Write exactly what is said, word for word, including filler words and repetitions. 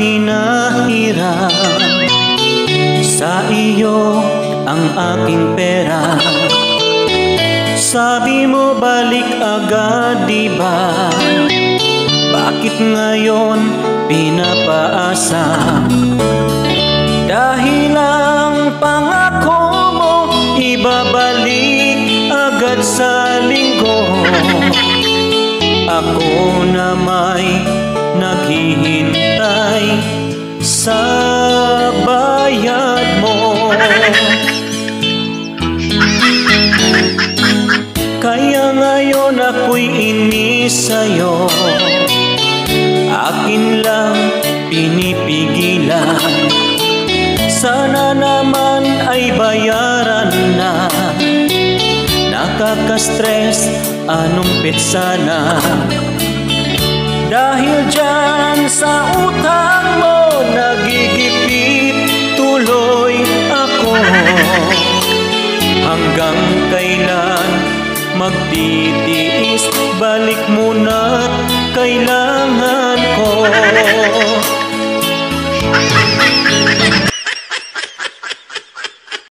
pinahiram. Sa iyo ang aking pera, sabi mo balik agad, diba? Bakit ngayon pinapaasa? Dahil ang pangako mo ibabalik agad sa linggo. Ako na may naghihintay sa bayad mo. Kaya ngayon ako'y inis sa'yo, akin lang pinipigilan. Sana naman ay bayaran na, nakaka-stress anong petsa na. Dahil dyan sa utang mo nagigipit tuloy ako. Hanggang kailan magtitiis? Balik mo na't kailangan